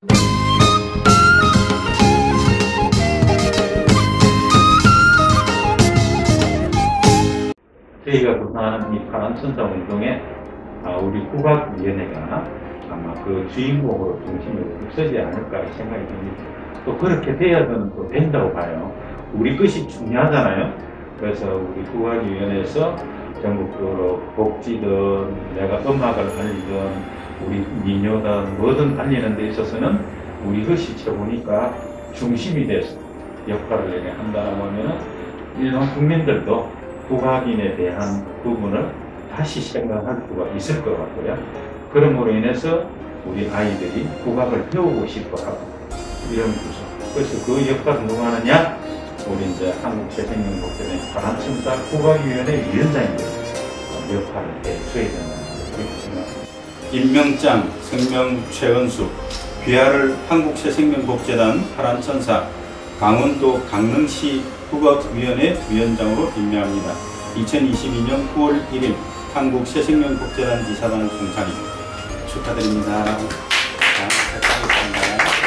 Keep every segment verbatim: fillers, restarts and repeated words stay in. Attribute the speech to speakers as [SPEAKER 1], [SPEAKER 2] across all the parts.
[SPEAKER 1] 저희가 구성하는 이 파란천사 운동에 우리 국악위원회가 아마 그 주인공으로 중심이 서지 않을까 생각이 듭니다. 또 그렇게 돼야는 또 된다고 봐요. 우리 것이 중요하잖아요. 그래서 우리 국악위원회에서 전국적으로 복지든 내가 음악을 알리든 우리 민요든 뭐든 알리는 데 있어서는 우리 것이 최고니까 중심이 돼서 역할을 한다고 하면 일반 국민들도 국악인에 대한 부분을 다시 생각할 수가 있을 것 같고요. 그럼으로 인해서 우리 아이들이 국악을 배우고 싶어 하고 이런 구조. 그래서 그 역할을 누가 하느냐? 우리 이제 한국재생명복지회 파란천사 국악위원회 위원장님들 역할을 해줘야 된다. 그렇게 생각합니다.
[SPEAKER 2] 임명장, 성명 최은숙, 귀하를 한국새생명복지단 파란천사, 강원도 강릉시 국악위원회 위원장으로 임명합니다. 이천이십이 년 구월 일일 한국새생명복지단 이사단 총장님 축하드립니다. 자, 부탁드리겠습니다.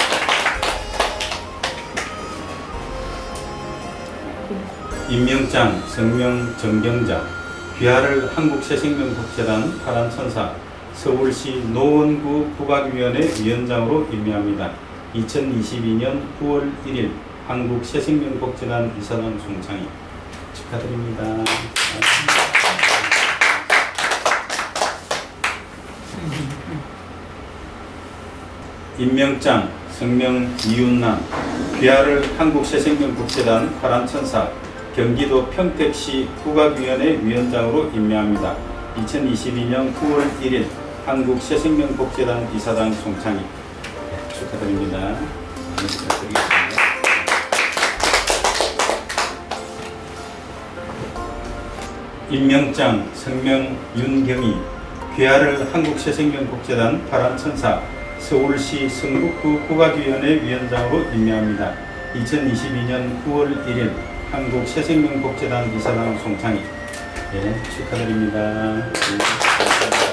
[SPEAKER 2] 임명장, 성명 정경자, 귀하를 한국새생명복지단 파란천사, 서울시 노원구 국악위원회 위원장으로 임명합니다. 이천이십이 년 구월 일일 한국새생명복지단 이사단 총장님 축하드립니다. 임명장, 성명 이윤남, 귀하를 한국새생명복지단 파란천사, 경기도 평택시 국악위원회 위원장으로 임명합니다. 이천이십이 년 구월 일일 한국새생명복지단 이사단 총장님 축하드립니다. 네, 부탁드리겠습니다. 임명장, 성명 윤경희, 귀하를 한국새생명복지단 파란천사, 서울시 성북구 국악위원회 위원장으로 임명합니다. 이천이십이 년 구월 일일 한국새생명복지단 이사단 총장님 예, 축하드립니다. 네.